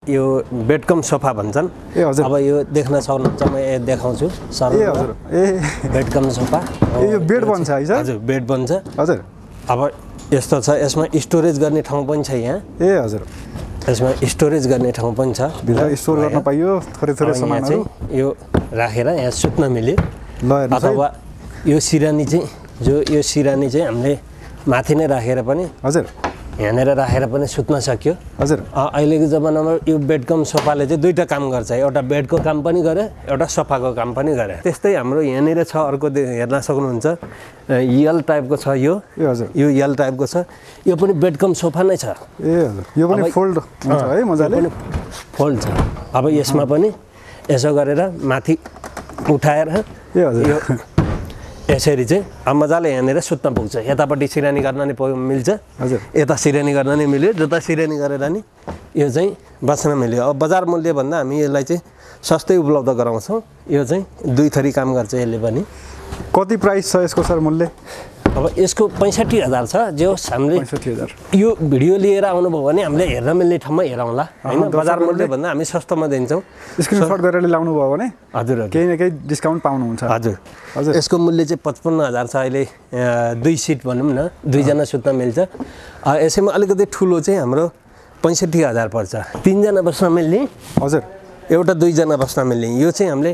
यो बेडकम सोफा भन्छन्। ए हजुर। अब यो देख्न सक्नुहुन्छ, म देखाउँछु सर। ए हजुर। ए बेडकम सोफा। यो बेड बन्छ है सर? हजुर, बेड बन्छ। हजुर। अब यस्तो छ, यसमा स्टोरेज गर्ने ठाउँ पनि छ यहाँ। ए हजुर। यसमा स्टोरेज गर्ने ठाउँ पनि छ। भित्र स्टोर गर्न पाइयो थोरै सामानहरु। यो राखेर यहाँ सुत्न मिल्यो। ल हेर्नुस् है। अथवा यो सिरानी चाहिँ यो सिरानी चाहिँ हामीले माथि नै राखेर पनि हजुर यहाँनिर राखेर पनि सुत्न सक्यो। हजुर। अहिलेको जमानामा यो बेडकम सोफाले चाहिँ दुईटा काम गर्छ, एउटा बेडको काम पनि गरे, एउटा सोफाको काम पनि गरे। त्यस्तै हाम्रो यहाँनिर छ, अर्को हेर्न सक्नुहुन्छ, यल टाइपको छ यो। ए हजुर। यो यल टाइपको छ, यो पनि बेडकम सोफा नै छ। ए हजुर। यो पनि फोल्ड हुन्छ है मजाले? फोल्ड छ। अब यसमा पनि यसो गरेर माथि उठाएर ए हजुर। यो यसरी चाहिँ अब मजाले यहाँनिर सुत्न पुग्छ। यतापट्टि सिरानी गर्न नि मिल्छ। हजुर। यता सिरानी गर्न नि मिल्यो, जता सिरानी गरेर नि यो चाहिँ बस्न मिल्यो। अब बजार मूल्यभन्दा हामी यसलाई चाहिँ सस्तै उपलब्ध गराउँछौँ। यो चाहिँ दुई थरी काम गर्छ यसले पनि। कति प्राइस छ यसको सर मूल्य? अब यसको 65,000 छ। जो हामीले 65,000 यो भिडियो लिएर आउनुभयो भने हामीले हेर्न मिल्ने ठाउँमा हेरौँला हैन। बजार मूल्यभन्दा हामी सस्तोमा दिन्छौँ। स्क्रिनशट गरेर ल्याउनु भयो भने हजुर केही न केही डिस्काउन्ट पाउनुहुन्छ। हजुर हजुर। यसको मूल्य चाहिँ 55,000 छ अहिले। 2 सिट भनौँ न, 2 जना सुत्न मिल्छ। यसैमा अलिकति ठुलो चाहिँ हाम्रो 65,000 पर्छ। 3 जना बस्न मिल्ने। हजुर। एउटा 2 जना बस्न मिल्ने। यो चाहिँ हामीले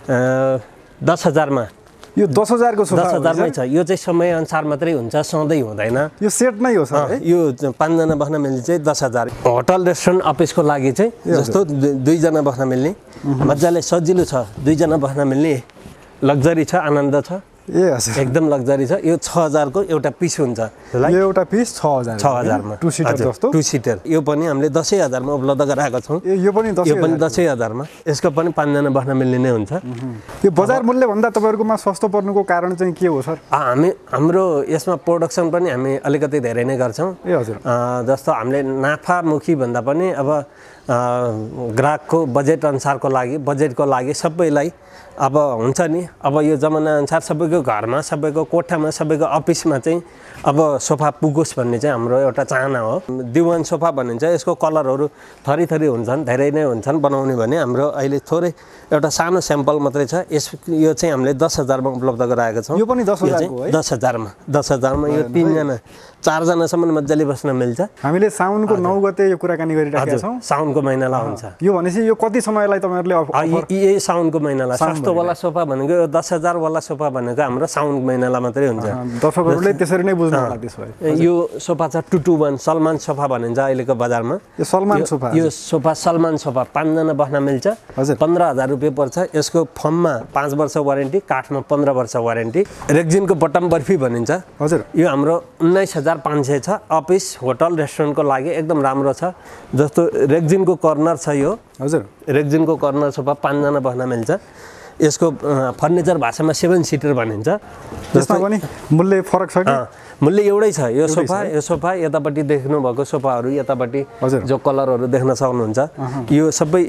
10,000 मा। यो 10,000 को सोफा 10,000 मै छ। यो चाहिँ समय अनुसार मात्रै हुन्छ, सधैँ हुँदैन। यो सेट नै हो सर? यो 5 जना बस्न मिल्ने चाहिँ 10,000। होटल रेस्टुरेन्ट अफिसको लागि चाहिँ जस्तो 2 जना बस्न मिल्ने मजाले सजिलो छ। 2 जना बस्न मिल्ने लग्जरी छ, आनन्द छ। ए हजुर। एकदम लग्जरी छ। यो 6,000 को एउटा पिस हुन्छ। यो एउटा पिस 6,000। 6,000 मा 2 सिटर जस्तो? 2 सिटर। यो पनि हामीले 10,000 मा उपलब्ध गराएका छौँ। ए यो पनि 10,000 मा। यसको पनि 5 जना बस्न मिल्ने नै हुन्छ। यो बजार मूल्य भन्दा तपाईहरुकोमा सस्तो पर्नुको कारण चाहिँ के हो सर? हाम्रो यसमा प्रोडक्सन पनि हामी अलिकति धेरै नै गर्छौँ। ए हजुर। जस्तो हामीले नाफामुखी भन्दा पनि अब ग्राहकको बजेट अनुसारको लागि, बजेटको लागि सबैलाई अब हुन्छ नि, अब यो जमाना अनुसार सबैको घरमा, सबैको कोठामा, सबैको अफिसमा चाहिँ अब सोफा पुगोस् भन्ने चाहिँ हाम्रो एउटा चाहना हो। दिवान सोफा भनिन्छ। यसको कलरहरू थरी हुन्छन्, धेरै नै हुन्छन् बनाउने भने। हाम्रो अहिले थोरै एउटा सानो स्याम्पल मात्रै छ। यो चाहिँ हामीले 10,000 मा उपलब्ध गराएका छौँ। यो पनि 10,000 को है? 10,000 मा। 10,000 मा यो 3 जना 4 जनासम्म मजाले बस्न मिल्छ। हामीले साउनको 9 गते यो कुराकानी गरिराखेका छौँ। साउनको महिनालाई हुन्छ। यो भनेपछि यो कति समयलाई तपाईहरुले यही साउनको महिनालाई सस्तो वाला सोफा भनेको यो 10,000 वाला सोफा भनेको हाम्रो साउन महिनालाई मात्रै हुन्छ। दर्शकहरुले त्यसरी नै बुझ्नु होला त्यसो भए। यो सोफा छ 221 सलमान सोफा भनिन्छ अहिलेको बजारमा। यो सलमान सोफा? यो सोफा सलमान सोफा 5 जना बस्न मिल्छ। 15,000 रुपैयाँ पर्छ। यसको फर्ममा 5 वर्ष वारेन्टी, काठमा 15 वर्ष वारेन्टी। रेक्जिनको बटम बर्फी भनिन्छ। हजुर। यो हाम्रो 19,500 छ। अफिस, होटल, रेस्टुरेन्टको लागि एकदम राम्रो छ। जस्तो रेक्जिनको कर्नर छ यो। हजुर। रेक्जिनको कर्नर सोफा 5 जना बस्न मिल्छ। यसको फर्निचर भाषामा 7 सिटर भनिन्छ। त्यसमा पनि मूल्य फरक छ कि? मूल्य एउटै छ। यो सोफा यतापट्टि देख्नु भएको सोफाहरू यतापट्टि जो कलरहरू देख्न सक्नुहुन्छ, यो सबै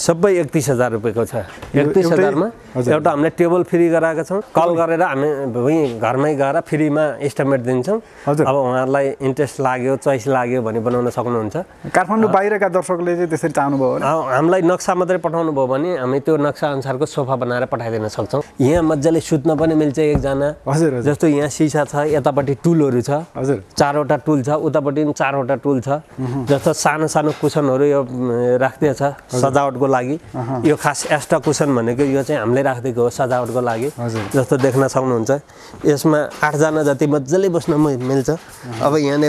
31,000 रुपैयाँको छ। 31,000 मा एउटा हामीले टेबल फ्री गराएका छौँ। कल गरेर हामी घरमै गएर फ्रीमा एस्टिमेट दिन्छौँ। अब उहाँहरूलाई इन्ट्रेस्ट लाग्यो, चोइस लाग्यो भने बनाउन सक्नुहुन्छ। काठमाडौँ बाहिरका दर्शकले चाहिँ त्यसरी चाहनुभयो भने हामीलाई नक्सा मात्रै पठाउनु भयो भने हामी त्यो नक्सा अनुसारको सोफा बनाएर पठाइदिन सक्छौँ। यहाँ मजाले सुत्न पनि मिल्छ एकजना। हजुर। जस्तो यहाँ सिसा छ, यतापट्टि टुलहरू छ। हजुर। 4वटा टुल छ, उतापट्टि पनि 4वटा टुल छ। जस्तो सानो सानो कुसनहरू यो राखिदिएको छ सजावटको लागि। यो खास एक्स्ट्रा कुसन भनेको यो चाहिँ हामीले राखिदिएको हो सजावटको लागि। जस्तो देख्न सक्नुहुन्छ। यसमा 8 जना जति मजाले बस्न मिल्छ। अब यहाँनिर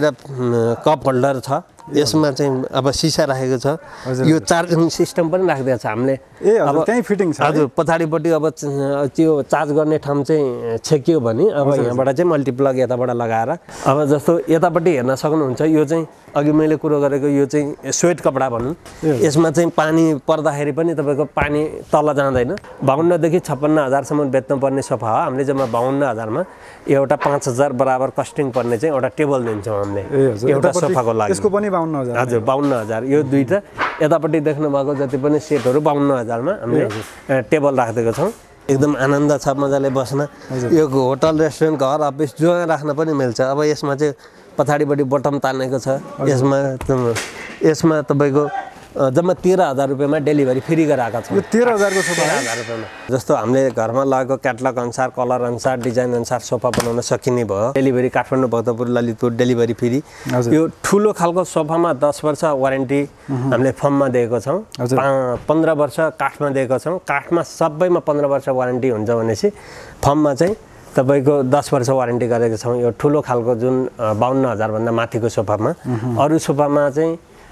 कप होल्डर छ। यसमा चाहिँ अब सिसा राखेको छ। यो चार्जिङ सिस्टम पनि राखिदिएको छ हामीले। अब त्यही फिटिङ छ। हजुर। पछाडिपट्टि अब त्यो चार्ज गर्ने ठाउँ चाहिँ छेकियो भने अब यहाँबाट चाहिँ मल्टिप्लग यताबाट लगाएर अब जस्तो यतापट्टि हेर्न सक्नुहुन्छ। यो चाहिँ अघि मैले कुरो गरेको यो चाहिँ स्वेट कपडा भनौँ। यसमा चाहिँ पानी पर्दाखेरि पनि तपाईँको पानी तल जाँदैन। 52 देखि 56,000 सम्म बेच्नुपर्ने सोफा हो। हामीले जम्मा 52,000 मा एउटा 5,000 बराबर कस्टिङ पर्ने चाहिँ एउटा टेबल दिन्छौँ हामीले एउटा सोफाको लागि। यसको पनि 52,000? हजुर 52,000। यो दुईटा यतापट्टि देख्नु भएको जति पनि सेटहरू 52,000 मा हामीले टेबल राखिदिएको छौँ। एकदम आनन्द छ मजाले बस्न। यो होटल, रेस्टुरेन्ट, घर, अफिस जो राख्न पनि मिल्छ। अब यसमा चाहिँ पछाडिपट्टि बटम तानेको छ। यसमा तपाईँको जम्मा 13,000 रुपियाँमा डेलिभरी फ्री गराएका छौँ। यो 13,000 को सोफा 13,000 रुपियाँमा जस्तो हामीले घरमा लगेको क्याटलग अनुसार कलर अनुसार डिजाइन अनुसार सोफा बनाउन सकिने भयो। Delivery Kathmandu Bhaktapur Lalitpur delivery free. यो ठुलो खालको सोफामा 10 वर्ष वारेन्टी हामीले फर्ममा दिएको छौँ। 15 वर्ष काठमा दिएको छौँ। काठमा सबैमा 15 वर्ष वारेन्टी हुन्छ भनेपछि फर्ममा चाहिँ तपाईको 10 वर्ष वारेन्टी गरेको छौँ। यो ठुलो खालको जुन 52,000 भन्दा माथिको सोफामा। अरू सोफामा चाहिँ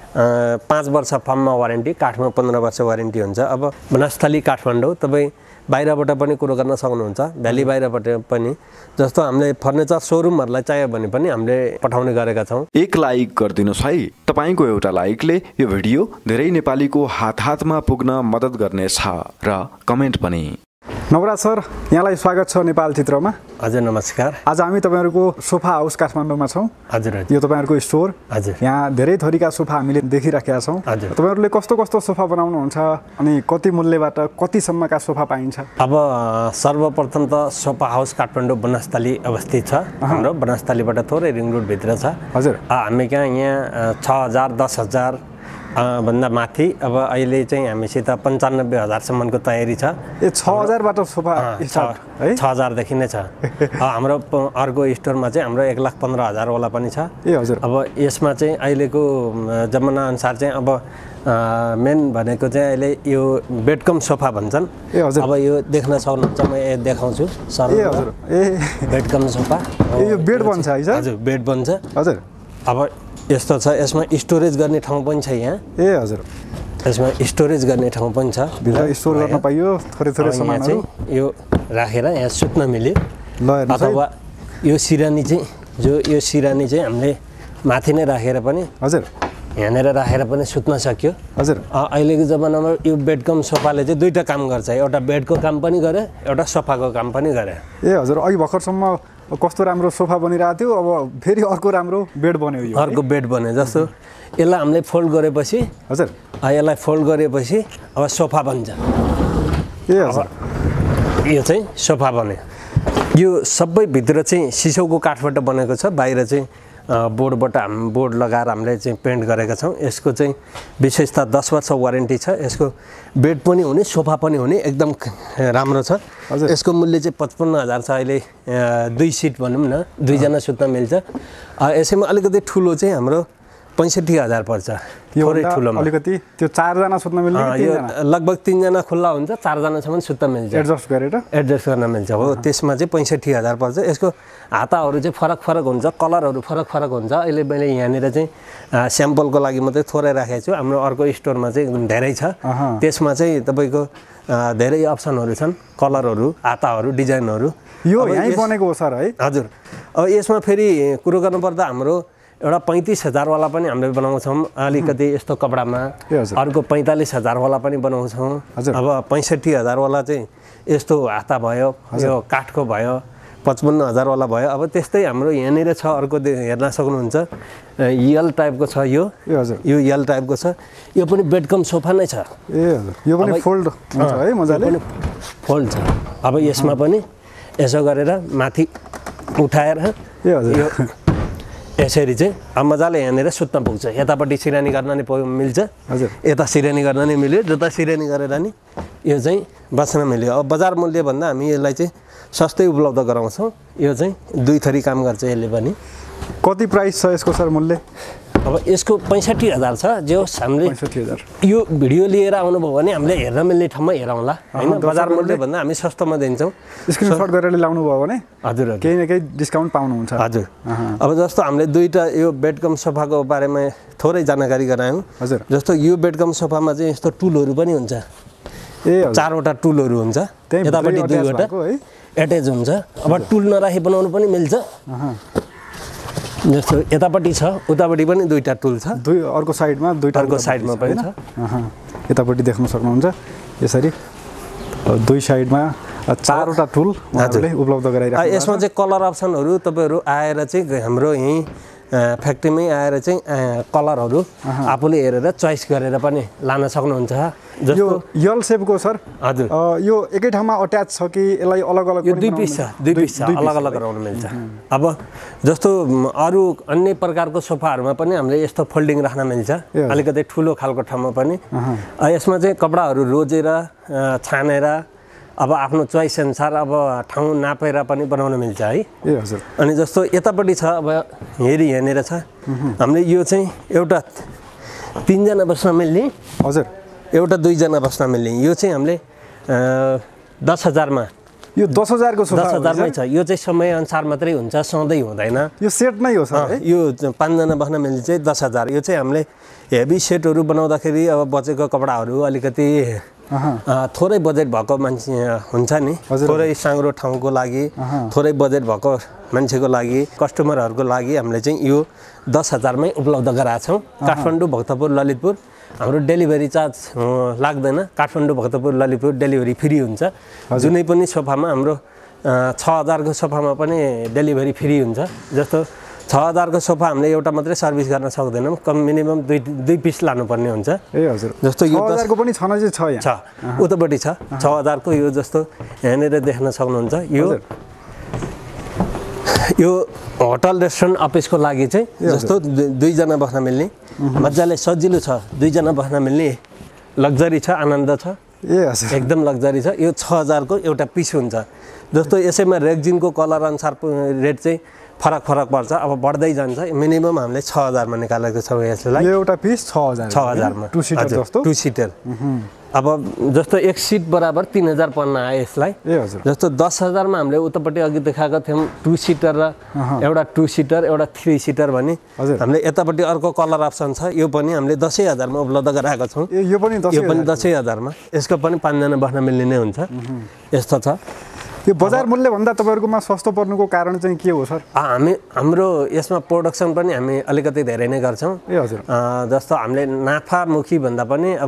5 वर्ष फर्ममा वारेन्टी, काठमा 15 वर्ष वारेन्टी हुन्छ। अब वनस्थली काठमाडौँ तपाईँ बाहिरबाट पनि कुरो गर्न सक्नुहुन्छ, भ्याली बाहिरबाट पनि। जस्तो हामीले फर्निचर सोरुमहरूलाई चाहियो भने पनि हामीले पठाउने गरेका छौँ। एक लाइक गरिदिनुहोस् है। तपाईँको एउटा लाइकले यो भिडियो धेरै नेपालीको हातमा पुग्न मद्दत गर्नेछ र कमेन्ट पनि। नवराज सर, यहाँलाई स्वागत छ नेपाल चित्रमा। हजुर नमस्कार। आज हामी तपाईँहरूको सोफा हाउस काठमाडौँमा छौँ। हजुर यो तपाईँहरूको स्टोर। हजुर यहाँ धेरै थरीका सोफा हामीले देखिराखेका छौँ। हजुर तपाईँहरूले कस्तो कस्तो सोफा बनाउनुहुन्छ अनि कति मूल्यबाट कतिसम्मका सोफा पाइन्छ? अब सर्वप्रथम त सोफा हाउस काठमाडौँ वनस्थली अवस्थित छ। हाम्रो वनस्थलीबाट थोरै रिङ रोडभित्र छ। हजुर हामी कहाँ यहाँ 6,000 10,000 भन्दा माथि। अब अहिले चाहिँ हामीसित 95,000सम्मको तयारी छ। ए 6,000बाट सोफा स्टार्ट है? 6,000देखि नै छ। हाम्रो अर्को स्टोरमा चाहिँ हाम्रो 1,15,000 वाला पनि छ। ए हजुर। अब यसमा चाहिँ अहिलेको जमाना अनुसार चाहिँ अब मेन भनेको चाहिँ अहिले यो बेडकम सोफा भन्छन्। ए हजुर। अब यो देख्न सक्नुहुन्छ, म देखाउँछु सर। ए हजुर। ए बेडकम सोफा। यो बेड बन्छ है सर? हजुर बेड बन्छ। हजुर। अब यस्तो छ, यसमा स्टोरेज गर्ने ठाउँ पनि छ यहाँ। ए हजुर। यसमा स्टोरेज गर्ने ठाउँ पनि छ। भित्र स्टोर गर्न पाइयो थोरै सामानहरू। यो राखेर यहाँ सुत्न मिल्यो। ल हेर्नुहोस् है। अथवा यो सिरानी चाहिँ यो सिरानी चाहिँ हामीले माथि नै राखेर पनि हजुर यहाँनिर राखेर पनि सुत्न सक्यो। हजुर। अहिलेको जमानामा यो बेडकम सोफाले चाहिँ दुईवटा काम गर्छ। एउटा बेडको काम पनि गरे, एउटा सोफाको काम पनि गरे। ए हजुर। अघि भर्खरसम्म कस्तो राम्रो सोफा बनिरहेको थियो, अब फेरि अर्को राम्रो बेड बन्यो यो। अर्को बेड बन्यो। जस्तो यसलाई हामीले फोल्ड गरेपछि हजुर यसलाई फोल्ड गरेपछि अब सोफा बन्छ। ए हजुर। यो चाहिँ सोफा बन्यो। यो सबै भित्र चाहिँ सिसौको काठबाट बनेको छ। बाहिर चाहिँ बोर्ड लगाएर हामीले चाहिँ पेन्ट गरेका छौँ। यसको चाहिँ विशेषता 10 वर्ष वारेन्टी छ। यसको बेड पनि हुने सोफा पनि हुने एकदम राम्रो छ। यसको मूल्य चाहिँ 55,000 छ। अहिले 2 सिट भनौँ न, 2जना सुत्न मिल्छ। यसैमा अलिकति ठुलो चाहिँ हाम्रो 65,000 पर्छ। थोरै ठुलोमा अलिकति त्यो 4जना सुत्न मिल्ने कि 3जना? लगभग 3जना खुल्ला हुन्छ, 4जनासम्म सुत्न मिल्छ। एडजस्ट गर्न मिल्छ हो। त्यसमा चाहिँ 65,000 पर्छ। यसको हाताहरू चाहिँ फरक हुन्छ, कलरहरू फरक हुन्छ। अहिले मैले यहाँनिर चाहिँ स्याम्पलको लागि मात्रै थोरै राखेको छु। हाम्रो अर्को स्टोरमा चाहिँ एकदम धेरै छ। त्यसमा चाहिँ तपाईँको धेरै अप्सनहरू छन्, कलरहरू, हाताहरू, डिजाइनहरू। यो यहीँ बनेको हो सर है? हजुर। अब यसमा फेरि कुरो गर्नुपर्दा हाम्रो एउटा 35,000 वाला पनि हामीले बनाउँछौँ अलिकति यस्तो कपडामा। अर्को 45,000 वाला पनि बनाउँछौँ। अब 65,000 वाला चाहिँ यस्तो हाता भयो, यो काठको भयो, 55,000 वाला भयो। अब त्यस्तै हाम्रो यहाँनिर छ। अर्को हेर्न सक्नुहुन्छ, यल टाइपको छ। यो यल टाइपको छ। यो पनि बेडकम सोफा नै छ। ए हजुर। यो पनि फोल्ड हुन्छ है मजाले? फोल्ड छ। अब यसमा पनि यसो गरेर माथि उठाएर यो यसरी चाहिँ अब मजाले यहाँनिर सुत्न पुग्छ। यतापट्टि सिरानी गर्न नि मिल्छ। हजुर। यता सिरानी गर्न नि मिल्यो, जता सिरानी गरेर नि यो चाहिँ बस्न मिल्यो। अब बजार मूल्यभन्दा हामी यसलाई चाहिँ सस्तै उपलब्ध गराउँछौँ। यो चाहिँ 2 थरी काम गर्छ यसले पनि। कति प्राइस छ यसको सर मूल्य? अब यसको 65,000 छ। जो हामीले 65,000 यो भिडियो लिएर आउनुभयो भने हामीले हेर्न मिल्ने ठाउँमा हेरौँला होइन। बजार मूल्यभन्दा हामी सस्तोमा दिन्छौँ। स्क्रिनसट गरेर ल्याउनु भयो भने हजुर केही न केही डिस्काउन्ट पाउनुहुन्छ। हजुर। अब जस्तो हामीले 2टा यो बेडकम सोफाको बारेमा थोरै जानकारी गरायौँ। हजुर। जस्तो यो बेडकम सोफामा चाहिँ यस्तो टुलहरू पनि हुन्छ। ए 4वटा टुलहरू हुन्छ। यतापट्टि 2वटा एट्याच हुन्छ। अब टुल नराखी बनाउनु पनि मिल्छ। जस्तो यतापट्टि छ, उतापट्टि पनि 2टा टुल छ। अर्को साइडमा 2टा अर्को साइडमा पनि छ। यतापट्टि देख्न सक्नुहुन्छ यसरी 2 साइडमा 4वटा टुल उहाँहरूले उपलब्ध गराइरहेको छ। यसमा चाहिँ कलर अप्सनहरू तपाईँहरू आएर चाहिँ हाम्रो यहीँ फ्याक्ट्रीमै आएर चाहिँ कलरहरू आफूले हेरेर चोइस गरेर पनि लान सक्नुहुन्छ। यो जस्तो यल सेपको सर हजुर यो एकै ठाउँमा अट्याच छ कि यसलाई अलग अलग यो दुई पिस छ अलग अलग गराउन मिल्छ। अब जस्तो अरू अन्य प्रकारको सोफाहरूमा पनि हामीले यस्तो फोल्डिङ राख्न मिल्छ अलिकति ठुलो खालको ठाउँमा पनि। यसमा चाहिँ कपडाहरू रोजेर छानेर अब आफ्नो चोइस अनुसार अब ठाउँ नापेर पनि बनाउन मिल्छ है। ए हजुर। अनि जस्तो यतापट्टि छ अब यहाँनिर छ हामीले यो चाहिँ एउटा 3 जना बस्न मिल्ने हजुर एउटा 2 जना बस्न मिल्ने यो चाहिँ हामीले 10,000 मा यो 10,000 को सोफा 10,000 मै छ। यो चाहिँ समय अनुसार मात्रै हुन्छ सधैँ हुँदैन। यो सेट नै हो सर। यो 5 जना बस्न मिल्ने चाहिँ 10,000। यो चाहिँ हामीले हेभी सेटहरू बनाउँदाखेरि अब बचेको कपडाहरू अलिकति थोरै बजेट भएको मान्छे हुन्छ नि थोरै साँग्रो ठाउँको लागि थोरै बजेट भएको मान्छेको लागि कस्टमरहरूको लागि हामीले चाहिँ यो 10,000 मै उपलब्ध गराएछौँ। काठमाडौँ भक्तपुर ललितपुर हाम्रो डेलिभरी चार्ज लाग्दैन। काठमाडौँ भक्तपुर ललितपुर डेलिभरी फ्री हुन्छ। जुनै पनि सोफामा हाम्रो 6,000 को सोफामा पनि डेलिभरी फ्री हुन्छ। जस्तो 6,000 को सोफा हामीले एउटा मात्रै सर्भिस गर्न सक्दैनौँ कम मिनिमम दुई पिस लानुपर्ने हुन्छ। ए हजुर। जस्तो यो 6,000 को पनि छन चाहिँ छ यहाँ छ उतापट्टि छ 6,000 को यो जस्तो यहाँनिर देख्न सक्नुहुन्छ। यो होटल रेस्टुरेन्ट अफिसको लागि चाहिँ जस्तो 2 जना बस्न मिल्ने मजाले सजिलो छ 2 जना बस्न मिल्ने लग्जरी छ आनन्द छ। ए हजुर एकदम लग्जरी छ। यो 6,000 को एउटा पिस हुन्छ। जस्तो यसैमा रेक्जिनको कलर अनुसार रेट चाहिँ फरक पर्छ। अब बढ्दै जान्छ मिनिमम हामीले 6,000 मा निकालेको छौँ यसलाई। यो एउटा पिस 6,000 मा 2 सिटर जस्तो 2 सिटर। अब जस्तो एक सिट बराबर 3,000 पर्न आयो यसलाई। ए हजुर। जस्तो 10,000 मा हामीले उतापट्टि अघि देखाएको थियौँ 2 सिटर र एउटा 2 सिटर एउटा 3 सिटर भने हामीले यतापट्टि अर्को कलर अप्सन छ यो पनि हामीले 10,000 मा उपलब्ध गराएका छौँ। यो पनि 10,000 मा यसको पनि 5 जना बस्न मिल्ने नै हुन्छ। यस्तो छ। यो बजार मूल्य भन्दा तपाईहरुकोमा सस्तो पर्नुको कारण चाहिँ के हो सर? हाम्रो यसमा प्रोडक्सन पनि हामी अलिकति धेरै नै गर्छौं। ए हजुर। जस्तो हामीले नाफामुखी भन्दा पनि अब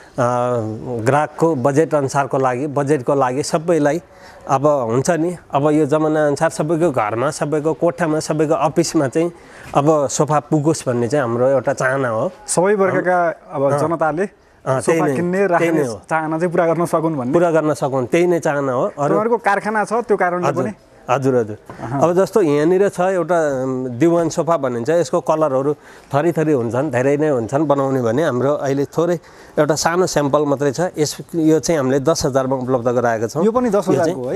ग्राहकको बजेट अनुसारको लागि बजेटको लागि सबैलाई अब हुन्छ नि अब यो जमाना अनुसार सबैको घरमा सबैको कोठामा सबैको अफिसमा चाहिँ अब सोफा पुगोस् भन्ने चाहिँ हाम्रो एउटा चाहना हो। सबै वर्गका अब जनताले सोफा किन्ने राख्ने चाहना चाहिँ पुरा गर्न सकुन् भन्ने पुरा गर्न सकुन् त्यही नै चाहना हो। अरूहरुको कारखाना छ त्यो कारणले पनि हजुर हजुर। अब जस्तो यहाँनिर छ एउटा दिवान सोफा भनिन्छ यसको कलरहरू थरी हुन्छन् धेरै नै हुन्छन् बनाउने भने हाम्रो अहिले थोरै एउटा सानो स्याम्पल मात्रै छ। यो चाहिँ हामीले 10,000 मा उपलब्ध गराएका छौँ। यो पनि 10,000 को है?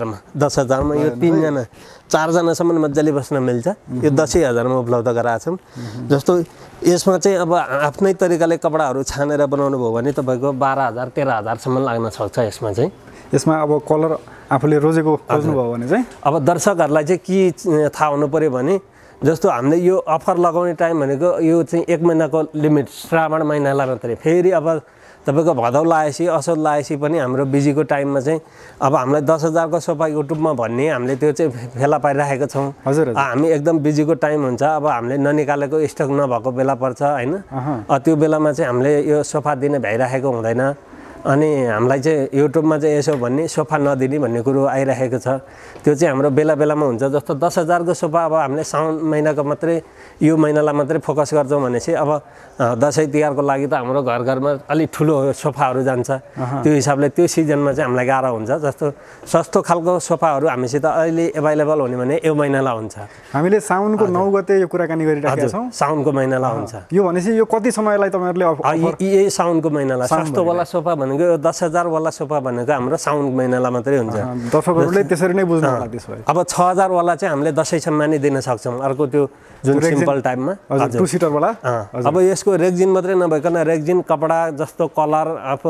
10,000 मा यो 3 जना 4 जनासम्म मजाले बस्न मिल्छ। यो 10,000 मा उपलब्ध गराएछौँ। जस्तो यसमा चाहिँ अब आफ्नै तरिकाले कपडाहरू छानेर बनाउनु भयो भने तपाईको 12,000 13,000 सम्म लाग्न सक्छ। यसमा चाहिँ यसमा अब कलर आफूले रोजेको खोज्नु भयो भने चाहिँ अब दर्शकहरुलाई चाहिँ के थाहा हुनु पर्यो भने जस्तो हामीले यो अफर लगाउने टाइम भनेको यो चाहिँ 1 महिनाको लिमिट श्रावण महिनालाई मात्रै। फेरि अब तपाईको भदौ लाएपछि असोज लाएपछि पनि हाम्रो बिजीको टाइममा चाहिँ अब हामीलाई 10,000 को सोफा युट्युबमा भन्ने हामीले त्यो चाहिँ फेला पारिरहेको छौँ। हजुर हामी एकदम बिजीको टाइम हुन्छ अब हामीले ननिकालेको स्टक नभएको बेला पर्छ हैन। त्यो बेलामा चाहिँ हामीले यो सोफा दिने भइरहेको हुँदैन अनि हामीलाई चाहिँ युट्युबमा चाहिँ यसो भन्ने सोफा नदिने भन्ने कुरो आइरहेको छ। त्यो चाहिँ हाम्रो बेलामा हुन्छ। जस्तो 10,000 को सोफा अब हामीले साउन महिनाको मात्रै यो महिनालाई मात्रै फोकस गर्छौँ भने चाहिँ अब दसैँ तिहारको लागि त हाम्रो घरमा अलि ठुलो सोफाहरू जान्छ। त्यो हिसाबले त्यो सिजनमा चाहिँ हामीलाई गाह्रो हुन्छ। जस्तो सस्तो खालको सोफाहरू हामीसित अहिले एभाइलेबल हुने भने यो महिनालाई हुन्छ। हामीले साउनको 9 गते यो कुराकानी गरिरहेका छौँ। साउनको महिनालाई हुन्छ। यो भनेपछि यो कति समयलाई तपाईहरुले यही साउनको महिनालाई सस्तो वाला सोफा भनेको 10,000 वाला सोफा भनेको हाम्रो साउन महिनालाई मात्रै हुन्छ। दर्शकहरुले त्यसरी नै बुझ्नु होला त्यसो भए। अब 6,000 वाला चाहिँ हामीले दसैँसम्म नै दिन सक्छौँ। अर्को त्यो जुन सिम्पल टाइममा हजुर 2 सिटर वाला। अब यसको रेक्जिन मात्रै नभइकन रेक्जिन कपडा जस्तो कलर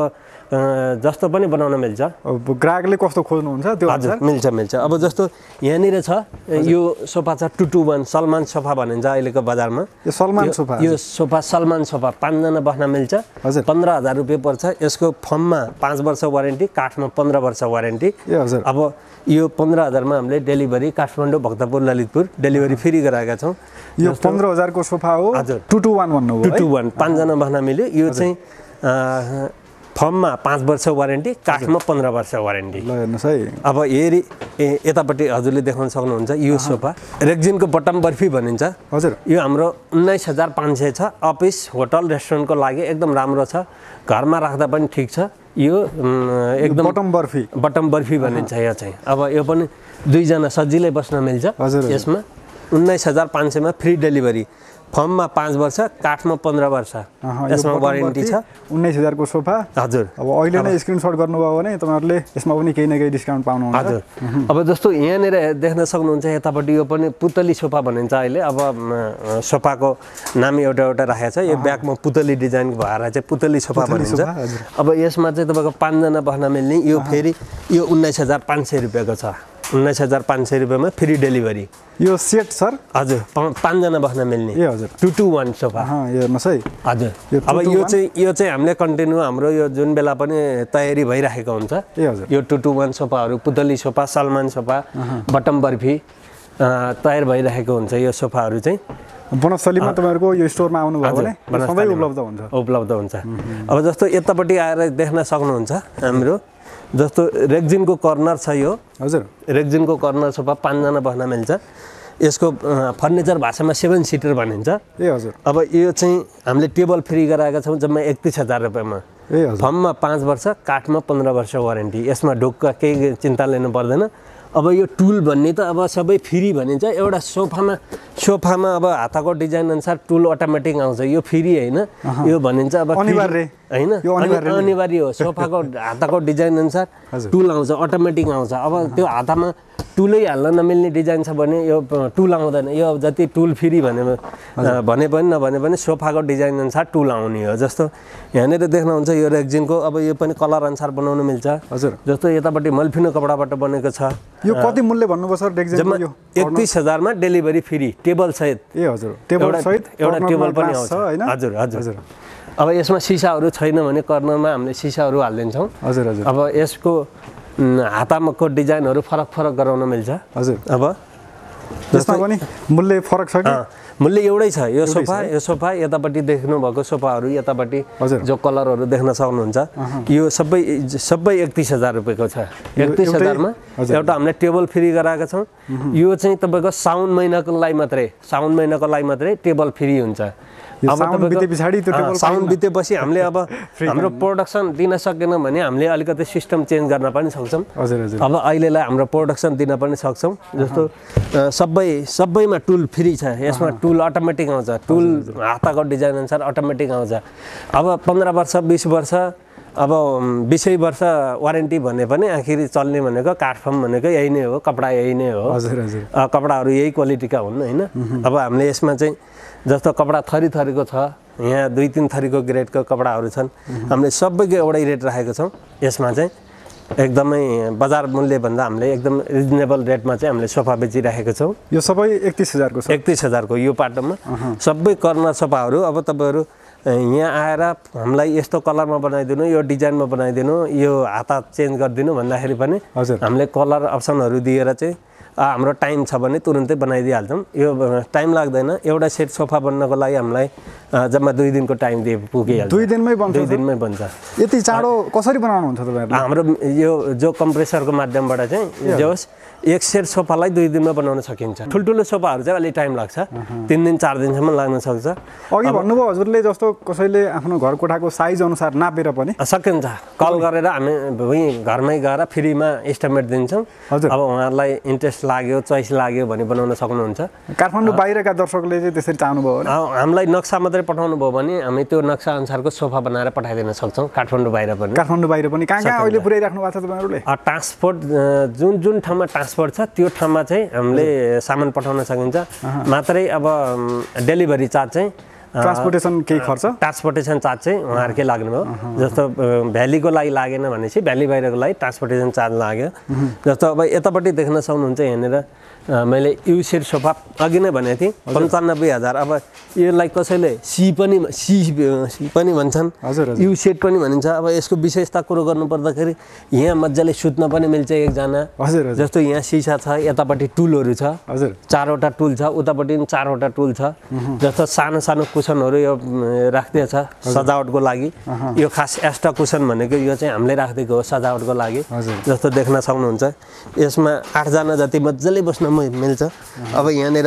जस्तो पनि बनाउन मिल्छ। ग्राहकले कस्तो खोज्नुहुन्छ त्यो हजुर मिल्छ। अब जस्तो यहाँनिर छ यो सोफा छ 221 सलमान सोफा भनिन्छ अहिलेको बजारमा। यो सलमान सोफा यो सोफा सलमान सोफा 5 जना बस्न मिल्छ। 15,000 रुपैयाँ पर्छ। यसको फर्ममा 5 वर्ष वारेन्टी काठमा 15 वर्ष वारेन्टी। ए हजुर। अब यो 15,000 मा हामीले delivery Kathmandu Bhaktapur Lalitpur delivery free गराएका छौँ। यो 15,000 को सोफा हो। हजुर 221 भन्नु हो। 221 5 जना बस्न मिल्यो। यो चाहिँ फर्ममा 5 वर्ष वारेन्टी, काठमा 15 वर्ष वारेन्टी। ल हेर्नुहोस् है। अब हेरी यतापट्टि हजुरले देखाउन सक्नुहुन्छ यो सोफा रेक्जिनको बटम बर्फी भनिन्छ। हजुर। यो हाम्रो 19,500 छ। अफिस होटल रेस्टुरेन्टको लागि एकदम राम्रो छ, घरमा राख्दा पनि ठिक छ। यो एकदम बटम बर्फी भनिन्छ यो चाहिँ। अब यो पनि 2 जना सजिलै बस्न मिल्छ। यसमा 19,500 मा फ्री डेलिभरी, फर्ममा 5 वर्ष, काठमा 15 वर्ष यसमा वारेन्टी छ। 19,000 को सोफा। हजुर। अब अहिले नै स्क्रिनशट गर्नुभयो भने तपाईँहरूले यसमा पनि केही न केही डिस्काउन्ट पाउनुहुन्छ। हजुर। अब जस्तो यहाँनिर देख्न सक्नुहुन्छ यतापट्टि यो पनि पुतली सोफा भनिन्छ अहिले। अब सोफाको नाम एउटा एउटा राखेको छ। यो ब्याकमा पुतली डिजाइन भएर चाहिँ पुतली सोफा भनिन्छ। अब यसमा चाहिँ तपाईँको 5 जना बस्न मिल्ने। यो फेरि यो 19,500 रुपियाँको छ। 19,500 रुपियाँमा फ्री डेलिभरी। यो सेट सर? हजुर, 5 जना बस्न मिल्ने। ए हजुर। 2 to 1 सोफा। हेर्नुहोस् है। हजुर। अब यो चाहिँ हामीले कन्टिन्यू हाम्रो यो जुन बेला पनि तयारी भइरहेको हुन्छ। ए हजुर। यो 2 to 1 सोफाहरू, पुतली सोफा, सलमान सोफा, बटम बर्फी तयार भइरहेको हुन्छ। यो सोफाहरू चाहिँ वनस्थलीमा तपाईँहरूको यो स्टोरमा आउनुभयो भने सबै उपलब्ध हुन्छ। अब जस्तो यतापट्टि आएर देख्न सक्नुहुन्छ हाम्रो जस्तो रेक्जिनको कर्नर छ यो। हजुर। रेक्जिनको कर्नर सोफा 5 जना बस्न मिल्छ। यसको फर्निचर भाषामा 7 सिटर भनिन्छ। ए हजुर। अब यो चाहिँ हामीले टेबल फ्री गराएका छौँ जम्मा 31,000 रुपियाँमा। ए हजुर। फर्ममा 5 वर्ष, काठमा 15 वर्ष वारेन्टी। यसमा ढुक्क केही चिन्ता लिनु पर्दैन। अब यो टुल भन्ने त अब सबै फ्री भनिन्छ। एउटा सोफामा अब हातको डिजाइन अनुसार टुल अटोमेटिक आउँछ। यो फ्री होइन, यो भनिन्छ अब अनिवार्य होइन, अनिवार्य हो। सोफाको हातको डिजाइन अनुसार टुल आउँछ, अटोमेटिक आउँछ। अब त्यो हातमा टुलै हाल्न नमिल्ने डिजाइन छ भने यो टुल आउँदैन। यो जति टुल फ्री भने पनि नभने पनि सोफाको डिजाइन अनुसार टुल आउने हो। जस्तो यहाँनिर देख्नुहुन्छ यो रेक्जिनको। अब यो पनि कलर अनुसार बनाउन मिल्छ। हजुर। जस्तो यतापट्टि मल्फिनो कपडाबाट बनेको छ। यो कति मूल्य भन्नुभयो सर रेक्जिनको? यो 31,000 मा डेलिभरी फ्री, टेबल सहित। ए हजुर। टेबल सहित एउटा टेबल पनि आउँछ हैन? हजुर हजुर। अब यसमा सिसाहरू छैन भने कर्नरमा हामीले सिसाहरू हालिदिन्छौँ। हजुर हजुर। अब यसको हाताको डिजाइनहरू फरक गराउन मिल्छ। हजुर। अब यसमा पनि मूल्य फरक छ कि? मूल्य एउटै छ। यो सोफा यतापट्टि देख्नु भएको सोफाहरू यतापट्टि जो कलरहरू देख्न सक्नुहुन्छ यो सबै 31,000 रुपियाँको छ। 31,000 मा एउटा हामीले टेबल फ्री गराएका छौँ। यो चाहिँ तपाईँको साउन महिनाको लागि मात्रै टेबल फ्री हुन्छ। अब साउन बितेपछि हामीले अब हाम्रो प्रोडक्सन दिन सकेन भने हामीले अलिकति सिस्टम चेन्ज गर्न पनि सक्छौँ। अब अहिलेलाई हाम्रो प्रोडक्सन दिन पनि सक्छौँ। जस्तो सबैमा टुल फ्री छ। यसमा टुल अटोमेटिक आउँछ। टुल हातको डिजाइन अनुसार अटोमेटिक आउँछ। अब 15 वर्ष 20 वर्ष अब 20 वर्ष वारेन्टी भने पनि आखिरी चल्ने भनेको काठ फर्म भनेको यही नै हो, कपडा यही नै हो। कपडाहरू यही क्वालिटीका हुन् होइन। अब हामीले यसमा चाहिँ जस्तो कपडा थरीको छ, यहाँ 2-3 थरीको ग्रेडको कपडाहरू छन्। हामीले सबैको एउटै रेट राखेको छौँ। यसमा चाहिँ एकदमै बजार मूल्यभन्दा हामीले एकदम रिजनेबल रेटमा चाहिँ हामीले सोफा बेचिराखेको छौँ। यो सबै 31,000 को छ। 31,000 को यो पाटोमा सबै कर्नर सोफाहरू। अब तपाईँहरू यहाँ आएर हामीलाई यस्तो कलरमा बनाइदिनु, यो डिजाइनमा बनाइदिनु, यो हाता चेन्ज गरिदिनु भन्दाखेरि पनि हामीले कलर अप्सनहरू दिएर चाहिँ हाम्रो टाइम छ भने तुरुन्तै बनाइदिइहाल्छौँ। यो टाइम लाग्दैन। एउटा सेट सोफा बन्नको लागि हामीलाई जम्मा 2 दिनको टाइम पुगिहाल्छ। 2 दिनमै बन्छ? 2 दिनमै बन्छ। यति चाँडो कसरी बनाउनुहुन्छ तपाईँहरूले? हाम्रो यो जो कम्प्रेसरको माध्यमबाट चाहिँ जोस् एक सेट सोफालाई 2 दिनमा बनाउन सकिन्छ। ठुल्ठुलो सोफाहरू चाहिँ अलि टाइम लाग्छ, 3 दिन 4 दिनसम्म लाग्न सक्छ। अघि भन्नुभयो हजुरले जस्तो कसैले आफ्नो घर कोठाको साइज अनुसार नापेर पनि सकिन्छ। कल गरेर हामी घरमै गएर फ्रीमा एस्टिमेट दिन्छौँ। अब उहाँहरूलाई इन्ट्रेस्ट लाग्यो, चोइस लाग्यो भने बनाउन सक्नुहुन्छ। काठमाडौँ बाहिरका दर्शकले चाहिँ त्यसरी चाहनुभयो भने हामीलाई नक्सा मात्रै पठाउनु भयो भने हामी त्यो नक्सा अनुसारको सोफा बनाएर पठाइदिन सक्छौँ। काठमाडौँ बाहिर पनि कहाँ अहिले पुर्याइराख्नु भएको छ तपाईँहरूले? ट्रान्सपोर्ट जुन ठाउँमा ट्रान्सपोर्ट छ त्यो ठाउँमा चाहिँ हामीले सामान पठाउन सकिन्छ। मात्रै अब डेलिभरी चार्ज चाहिँ ट्रान्सपोर्टेसन केही खर्च? ट्रान्सपोर्टेसन चार्ज चाहिँ उहाँहरूकै लाग्नुभयो। जस्तो भ्यालीको लागि लागेन भनेपछि भ्याली बाहिरको लागि ट्रान्सपोर्टेसन चार्ज लाग्यो। जस्तो अब यतापट्टि देख्न सक्नुहुन्छ यहाँनिर मैले यु सेट सोफा अघि नै भनेको थिएँ 95,000। अब यसलाई कसैले सी पनि भन्छन्, यु सेट पनि भनिन्छ। अब यसको विशेषता कुरो गर्नुपर्दाखेरि यहाँ मजाले सुत्न पनि मिल्छ एकजना। जस्तो यहाँ सिसा छ, यतापट्टि टुलहरू छ, 4वटा टुल छ, उतापट्टि पनि 4वटा टुल छ। जस्तो सानो सानो कुसनहरू यो राखिदिएको छ सजावटको लागि। यो खास एक्स्ट्रा कुसन भनेको यो चाहिँ हामीले राखिदिएको हो सजावटको लागि। जस्तो देख्न सक्नुहुन्छ यसमा 8 जना जति मजाले बस्न मिल्छ। अब यहाँनिर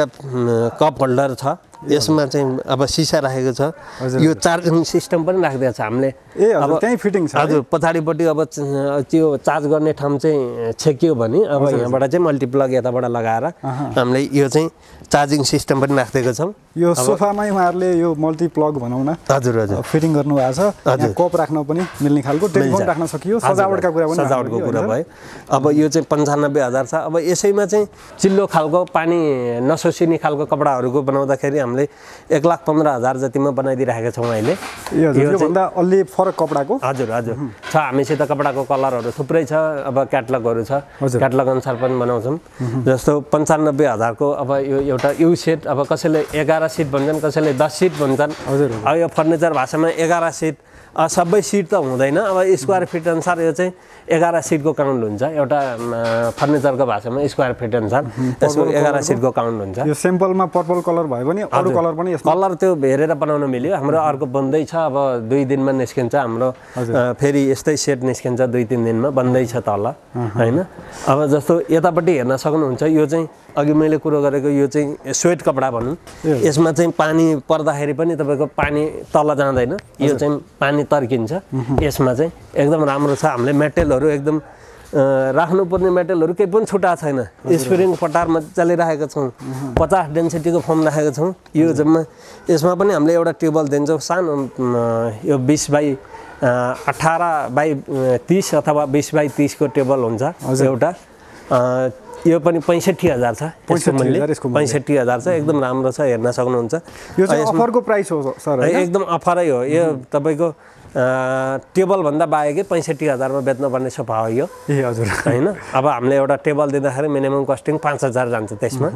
कप होल्डर छ, यसमा चाहिँ अब सिसा राखेको छ। यो चार्जिङ सिस्टम पनि राखिदिएको छ हामीले। अब त्यही फिटिङ छ। हजुर, पछाडिपट्टि अब त्यो चार्ज गर्ने ठाउँ चाहिँ छेकियो भने अब यहाँबाट चाहिँ मल्टिप्लग यताबाट लगाएर हामीले यो चाहिँ चार्जिङ सिस्टम पनि राखिदिएको छौँ। यो सोफामै उहाँहरूले यो मल्टिप्लग भनौँ न फिटिङ गर्नुभएको छ। यहाँ कप राख्न पनि मिल्ने खालको, टेलिफोन राख्न सकियो, सजावटका कुरा पनि सजावटको कुरा भयो। अब यो चाहिँ 95,000 छ। अब यसैमा चाहिँ चिल्लो खालको पानी नसोसिने खालको कपडाहरूको बनाउँदाखेरि हामीले 1,15,000 जतिमा बनाइदिइराखेका छौँ अहिले। यो भन्दा अलि फरक कपडाको। हजुर छ, हामीसित कपडाको कलरहरू थुप्रै छ। अब क्याटलगहरू छ, क्याटलग अनुसार पनि बनाउँछौँ। जस्तो 95,000 को अब यो एउटा यु सेट। अब कसैले 11 सिट भन्छन्, कसैले 10 सिट भन्छन्। अब यो फर्निचर भाषामा 11 सिट। सबै सिट त हुँदैन, अब स्क्वायर फिट अनुसार यो चाहिँ 11 सिटको काउन्ट हुन्छ। एउटा फर्निचरको भाषामा स्क्वायर फिट अनुसार यसको 11 सिटको काउन्ट हुन्छ। यो सिम्पलमा पर्पल कलर भयो भने अरू कलर पनि कलर त्यो हेरेर बनाउन मिल्यो। हाम्रो अर्को बन्दैछ, अब 2 दिनमा निस्किन्छ हाम्रो। फेरि यस्तै सेट निस्किन्छ 2-3 दिनमा, बन्दैछ तल हैन। अब जस्तो यतापट्टि हेर्न सक्नुहुन्छ यो चाहिँ अघि मैले कुरो गरेको यो चाहिँ स्वेट कपडा भनौँ। यसमा चाहिँ पानी पर्दाखेरि पनि तपाईँको पानी तल जाँदैन, यो चाहिँ पानी तर्किन्छ। यसमा चाहिँ एकदम राम्रो छ। हामीले मेटेरियलहरू एकदम राख्नुपर्ने मेटेरियलहरू केही पनि छुटा छैन। स्प्रिङ पटार मजाले राखेको छौँ, 50 डेन्सिटीको फर्म राखेको छौँ। यो जम्मा यसमा पनि हामीले एउटा टेबल दिन्छौँ सानो, यो 20 बाई 18 बाई 30 अथवा 20 बाई 30 को टेबल हुन्छ एउटा। यो पनि 65,000 छ। 65,000 छ, एकदम राम्रो छ, हेर्न सक्नुहुन्छ। यो चाहिँ अफरको प्राइस हो सर? एकदम अफरै हो यो। तपाईँको टेबल भन्दा बाहेकै 65,000 मा बेच्नुपर्ने सोफा हो यो। हजुर हैन। अब हामीले एउटा टेबल दिँदाखेरि मिनिमम कस्टिङ 5,000 जान्छ त्यसमा।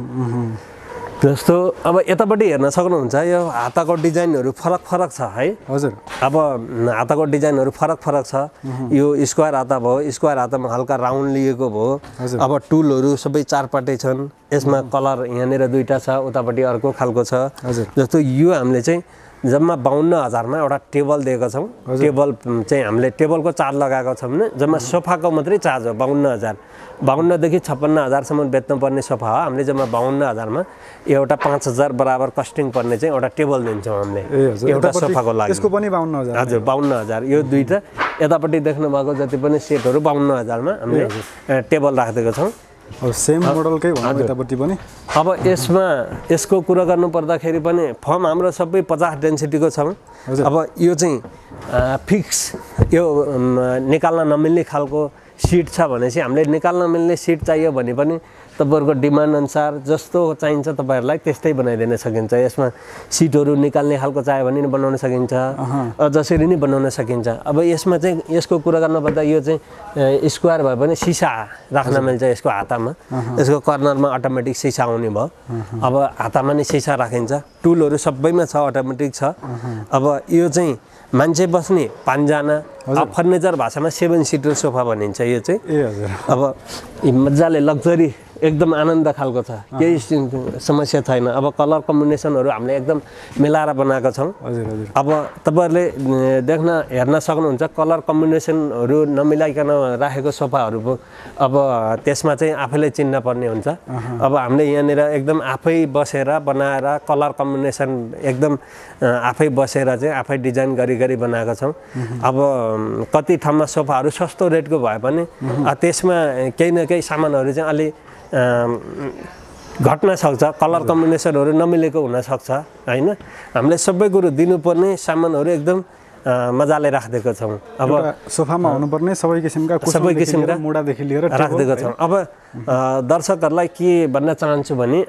जस्तो अब यतापट्टि हेर्न सक्नुहुन्छ यो हाताको डिजाइनहरू फरक छ है। हजुर। अब हाताको डिजाइनहरू फरक छ। यो स्क्वायर हाता भयो, स्क्वायर हातामा हल्का राउन्ड लिएको भयो। अब टुलहरू सबै 4पाटे छन्। यसमा कलर यहाँनिर 2टा छ, उतापट्टि अर्को खालको छ। जस्तो यो हामीले चाहिँ जम्मा 52,000 मा एउटा टेबल दिएको छौँ। टेबल चाहिँ हामीले टेबलको चार्ज लगाएको छौँ भने जम्मा सोफाको मात्रै चार्ज हो 52,000। 52 देखि 56,000 सम्म बेच्नुपर्ने सोफा हो। हामीले जम्मा 52,000 मा एउटा 5,000 बराबर कस्टिङ पर्ने चाहिँ एउटा टेबल दिन्छौँ हामीले एउटा सोफाको लागि। यसको पनि 52,000। हजुर 52,000। यो 2टा यतापट्टि देख्नु भएको जति पनि सेटहरू 52,000 मा हामीले टेबल राखिदिएको छौँ। सेम मोडलकै भन्नु यतापट्टि पनि। अब यसको कुरा गर्नु पर्दाखेरि पनि फर्म हाम्रो सबै 50 डेन्सिटीको छ। अब यो चाहिँ फिक्स, यो निकाल्न नमिल्ने खालको सिट छ भनेपछि हामीले निकाल्न मिल्ने सिट चाहियो भने पनि तपाईँहरूको डिमान्ड अनुसार जस्तो चाहिन्छ तपाईँहरूलाई त्यस्तै बनाइदिन सकिन्छ। यसमा सिटहरू निकाल्ने खालको चाहियो भने बनाउन सकिन्छ, जसरी नै बनाउन सकिन्छ। अब यसमा चाहिँ यसको कुरा गर्नुपर्दा यो चाहिँ स्क्वायर भए पनि सिसा राख्न मिल्छ यसको हातामा। यसको कर्नरमा अटोमेटिक सिसा आउने भयो। अब हातामा नै सिसा राखिन्छ। टुलहरू सबैमा छ, अटोमेटिक छ। अब यो चाहिँ मान्छे बस्ने 5 जना। फर्निचर भाषामा 7 सिटर सोफा भनिन्छ यो चाहिँ। अब मजाले लग्जरी एकदम आनन्द खालको छ, केही समस्या छैन। अब कलर कम्बिनेसनहरू हामीले एकदम मिलाएर बनाएको छौँ। अब तपाईँहरूले हेर्न सक्नुहुन्छ कलर कम्बिनेसनहरू नमिलाइकन राखेको सोफाहरू अब त्यसमा चाहिँ आफैले चिन्न पर्ने हुन्छ। अब हामीले यहाँनिर एकदम आफै बसेर बनाएर कलर कम्बिनेसन एकदम आफै बसेर चाहिँ आफै डिजाइन गरी बनाएका छौँ। अब कति ठाउँमा सोफाहरू सस्तो रेटको भए पनि त्यसमा केही न केही सामानहरू चाहिँ अलि घट्न सक्छ, कलर कम्बिनेसनहरू नमिलेको हुनसक्छ हैन। हामीले सबै कुरो दिनुपर्ने सामानहरू एकदम मजाले राखिदिएको छौँ। अब सोफामा हुनुपर्ने सबै किसिमका मुडादेखि लिएर राखिदिएको छौँ। अब दर्शकहरूलाई के भन्न चाहन्छु भने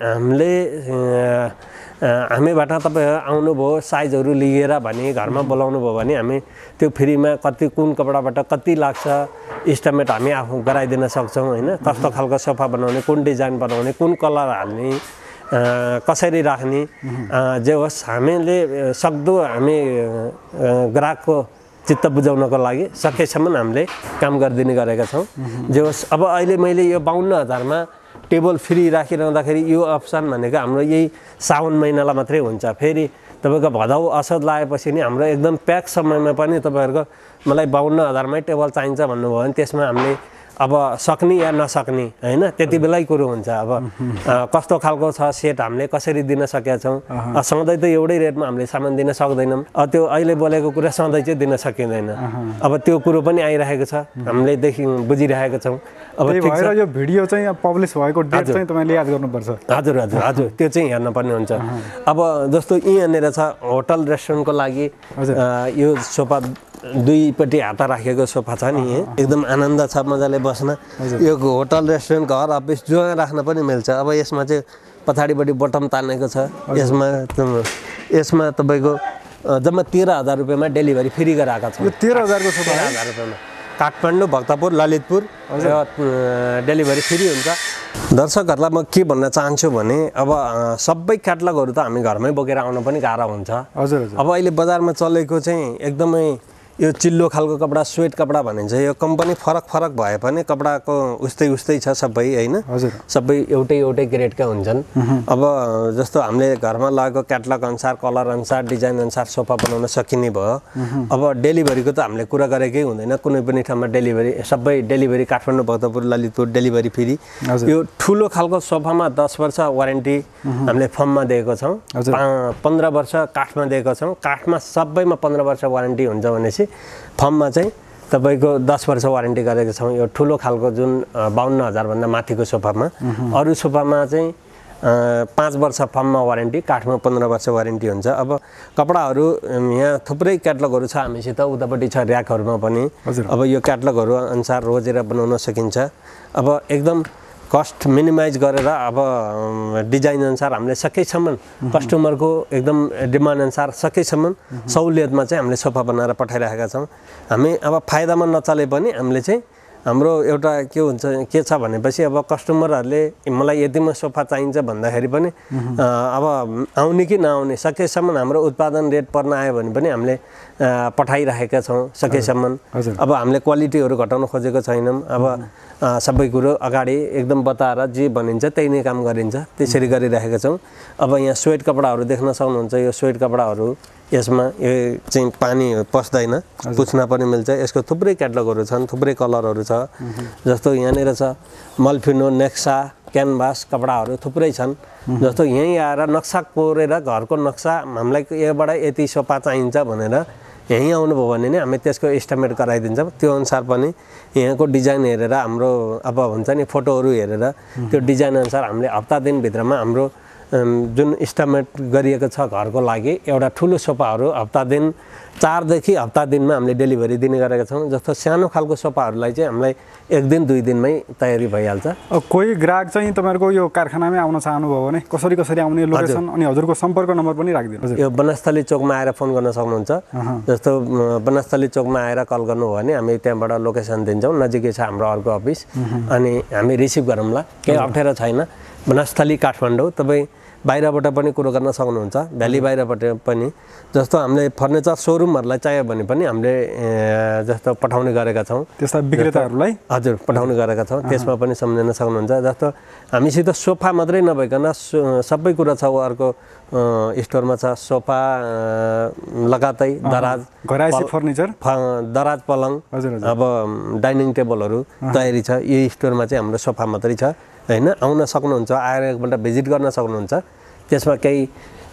हामीबाट तपाईँ आउनुभयो साइजहरू लिएर भने घरमा बोलाउनु भयो भने हामी त्यो फ्रीमा कति कुन कपडाबाट कति लाग्छ इस्टिमेट हामी आफू गराइदिन सक्छौँ होइन। कस्तो खालको सोफा बनाउने, कुन डिजाइन बनाउने, कुन कलर हाल्ने, कसरी राख्ने, जे होस् हामीले सक्दो हामी ग्राहकको चित्त बुझाउनको लागि सकेसम्म हामीले काम गरिदिने गरेका छौँ। जे होस् अब अहिले मैले यो 52,000मा टेबल फ्री राखिरहँदाखेरि यो अप्सन भनेको हाम्रो यही साउन महिनालाई मात्रै हुन्छ। फेरि तपाईँको भदौ असोज लागेपछि नि हाम्रो एकदम प्याक समयमा पनि तपाईँहरूको मलाई 52,000मै टेबल चाहिन्छ भन्नुभयो भने त्यसमा हामीले अब सक्ने या नसक्ने होइन त्यति बेलै कुरो हुन्छ। अब कस्तो खालको छ सेट हामीले कसरी दिन सकेका छौँ। सधैँ त एउटै रेटमा हामीले सामान दिन सक्दैनौँ। त्यो अहिले बोलेको कुरा सधैँ चाहिँ दिन सकिँदैन। अब त्यो कुरो पनि आइरहेको छ, हामीले बुझिरहेको छौँ। अब भएर यो भिडियो चाहिँ पब्लिस भएको डेट चाहिँ तपाईँले याद गर्नुपर्छ। हजुर हजुर हजुर त्यो चाहिँ हेर्नुपर्ने हुन्छ। अब जस्तो यहाँनिर छ होटल रेस्टुरेन्टको लागि यो सोफा दुईपट्टि हात राखेको सोफा छ नि, एकदम आनन्द छ मजाले बस्न। यो होटल रेस्टुरेन्ट घर अफिस जहाँ राख्न पनि मिल्छ। अब यसमा चाहिँ पछाडिपट्टि बटम तानेको छ। यसमा तपाईँको जम्मा 13,000 रुपियाँमा डेलिभरी फ्री गराएका छौँ। यो 13,000 को सोफा 13,000 रुपियाँमा काठमाडौँ, भक्तपुर, ललितपुर डेलिभरी फ्री हुन्छ। दर्शकहरूलाई म के भन्न चाहन्छु भने अब सबै क्याटलगहरू त हामी घरमै बोकेर आउन पनि गाह्रो हुन्छ। हजुर। अब अहिले बजारमा चलेको चाहिँ एकदमै यो चिल्लो खालको कपडा, स्वेट कपडा भनिन्छ। यो कम्पनी फरक फरक भए पनि कपडाको उस्तै छ सबै होइन। सबै एउटै ग्रेडका हुन्छन्। अब जस्तो हामीले घरमा लगाएको क्याटलग अनुसार, कलर अनुसार, डिजाइन अनुसार सोफा बनाउन सकिने भयो। अब डेलिभरीको त हामीले कुरा गरेकै हुँदैन। कुनै पनि ठाउँमा डेलिभरी, सबै delivery Kathmandu, Bhaktapur, Lalitpur delivery free. यो ठुलो खालको सोफामा 10 वर्ष वारेन्टी हामीले फर्ममा दिएको छौँ। 15 वर्ष काठमा दिएको छौँ। काठमा सबैमा 15 वर्ष वारेन्टी हुन्छ भनेपछि फर्ममा चाहिँ तपाईँको 10 वर्ष वारेन्टी गरेको छौँ। यो ठुलो खालको जुन 52,000 भन्दा माथिको सोफामा। अरू सोफामा चाहिँ 5 वर्ष फर्ममा वारेन्टी, काठमा 15 वर्ष वारेन्टी हुन्छ। अब कपडाहरू यहाँ थुप्रै क्याटलगहरू छ हामीसित, उतापट्टि छ ऱ्याकहरूमा पनि। अब यो क्याटलगहरू अनुसार रोजेर बनाउन सकिन्छ। अब एकदम कस्ट मिनिमाइज गरेर अब डिजाइन अनुसार हामीले सकेसम्म कस्टमरको एकदम डिमान्ड अनुसार सकेसम्म सहुलियतमा चाहिँ हामीले सोफा बनाएर पठाइरहेका छौँ। हामी अब फाइदामा नचले पनि हामीले चाहिँ हाम्रो एउटा के छ भनेपछि अब कस्टमरहरूले मलाई यतिमा सोफा चाहिन्छ भन्दाखेरि पनि अब आउने कि नआउने सकेसम्म हाम्रो उत्पादन रेट पर्न आयो भने पनि हामीले पठाइरहेका छौँ सकेसम्म। अब हामीले क्वालिटीहरू घटाउन खोजेको छैनौँ। अब सबै कुरो अगाडि एकदम बताएर जे भनिन्छ त्यही नै काम गरिन्छ, त्यसरी गरिरहेका छौँ। अब यहाँ स्वेट कपडाहरू देख्न सक्नुहुन्छ। यो स्वेट कपडाहरू यसमा यो चाहिँ पानी पस्दैन, पुछ्न पनि मिल्छ। यसको थुप्रै क्याटलगहरू छन्, थुप्रै कलरहरू छ। जस्तो यहाँनिर छ मल्फिनो, नेक्सा, क्यानभास कपडाहरू थुप्रै छन्। जस्तो यहीँ आएर नक्सा कोरेर घरको नक्सा हामीलाई यहाँबाट यति सोफा चाहिन्छ भनेर यहीँ आउनुभयो भने नि हामी त्यसको एस्टिमेट गराइदिन्छौँ। त्यो अनुसार पनि यहाँको डिजाइन हेरेर हाम्रो अब हुन्छ नि फोटोहरू हेरेर त्यो डिजाइन अनुसार हामीले हप्ता दिनभित्रमा हाम्रो जुन एस्टिमेट गरिएको छ घरको लागि एउटा ठुलो सोफाहरू हप्ता दिन 4 देखि हप्ता दिनमा हामीले डेलिभरी दिने गरेका छौँ। जस्तो सानो खालको सोफाहरूलाई चाहिँ हामीलाई 1 दिन 2 दिनमै तयारी भइहाल्छ। कोही ग्राहक चाहिँ तपाईँहरूको यो कारखानामै आउन चाहनुभयो भने कसरी आउने लोकेसन अनि हजुरको सम्पर्क नम्बर पनि राखिदिनु। यो बनस्थली चोकमा आएर फोन गर्न सक्नुहुन्छ। जस्तो बनस्थली चोकमा आएर कल गर्नुभयो भने हामी त्यहाँबाट लोकेसन दिन्छौँ। नजिकै छ हाम्रो अर्को अफिस, अनि हामी रिसिभ गरौँला, केही अप्ठ्यारो छैन। बनस्थली काठमाडौँ। तपाईँ बाहिरबाट पनि कुरो गर्न सक्नुहुन्छ, भ्याली बाहिरबाट पनि। जस्तो हामीले फर्निचर सोरुमहरूलाई चाहियो भने पनि हामीले जस्तो पठाउने गरेका छौँ। त्यस्ता विक्रेताहरूलाई हजुर पठाउने गरेका छौँ। त्यसमा पनि सम्झिन सक्नुहुन्छ। जस्तो हामीसित सोफा मात्रै नभइकन सबै कुरा छ। अर्को स्टोरमा छ सोफा लगायतै दराज, घरायसी फर्निचर, दराज, पलङ, अब डाइनिङ टेबलहरू तयारी छ। यो स्टोरमा चाहिँ हाम्रो सोफा मात्रै छ होइन। आउन सक्नुहुन्छ, आएर एकपल्ट भिजिट गर्न सक्नुहुन्छ। त्यसमा केही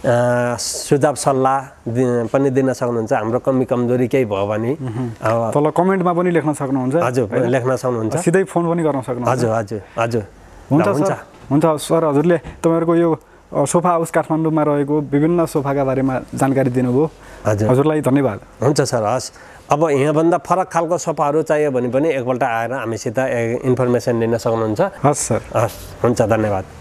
सुझाव सल्लाह पनि दिन सक्नुहुन्छ। हाम्रो कमी कमजोरी केही भयो भने तल कमेन्टमा पनि लेख्न सक्नुहुन्छ। हजुर लेख्न सक्नुहुन्छ, सिधै फोन पनि गर्न सक्नुहुन्छ। हजुर हजुर हजुर हुन्छ सर। हजुरले तपाईँहरूको यो सोफा हाउस काठमाडौँमा रहेको विभिन्न सोफाका बारेमा जानकारी दिनुभयो। हजुरलाई धन्यवाद। हुन्छ सर, हस्। अब यहाँभन्दा फरक खालको सोफाहरू चाहियो भने पनि एकपल्ट आएर हामीसित इन्फर्मेसन लिन सक्नुहुन्छ। हस् सर, हस्, हुन्छ, धन्यवाद।